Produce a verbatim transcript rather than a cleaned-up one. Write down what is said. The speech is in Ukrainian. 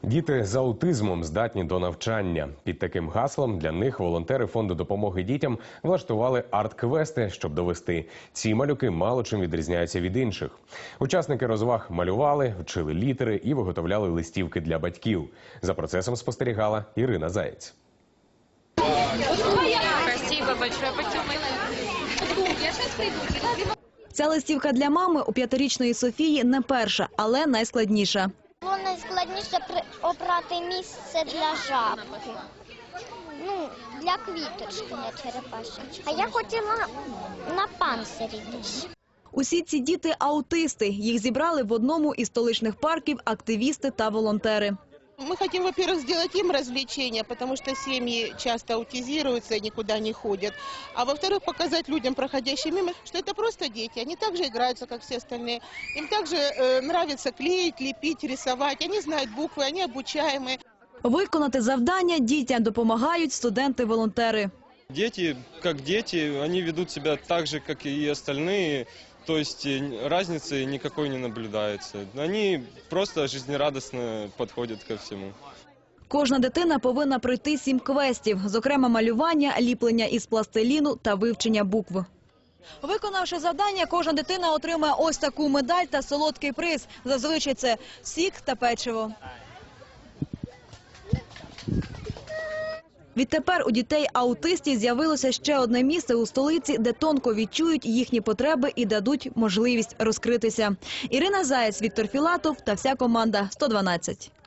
Діти з аутизмом здатні до навчання. Під таким гаслом для них волонтери фонду допомоги дітям влаштували арт-квести, щоб довести. Ці малюки мало чим відрізняються від інших. Учасники розваг малювали, вчили літери і виготовляли листівки для батьків. За процесом спостерігала Ірина Заєць. Спасибо большое. Ця листівка для мами у п'ятирічної Софії не перша, але найскладніша. Було найскладніше обрати місце для жабки. Ну, для квіточки, не черепашечки. А я хотіла на панцирі більше. Усі ці діти – аутисти. Їх зібрали в одному із столичних парків активісти та волонтери. Мы хотим, во-первых, сделать им развлечения, потому что семьи часто аутизируются и никуда не ходят. А во-вторых, показать людям, проходящим мимо, что это просто дети. Они также играются, как все остальные. Им также э, нравится клеить, лепить, рисовать. Они знают буквы, они обучаемые. Виконати завдання дітям допомагають студенти-волонтери. Дети, как дети, они ведут себя так же, как и остальные. То есть разницы никакой не наблюдается. Они просто жизнерадостно подходят ко всему. Кожна дитина повинна пройти сім квестів, зокрема малювання, ліплення із пластиліну та вивчення букв. Виконавши завдання, кожна дитина отримає ось таку медаль та солодкий приз. Зазвичай це сік та печиво. Відтепер у дітей-аутистів з'явилося ще одне місце у столиці, де тонко відчують їхні потреби і дадуть можливість розкритися. Ірина Заєць, Віктор Філатов та вся команда сто дванадцять.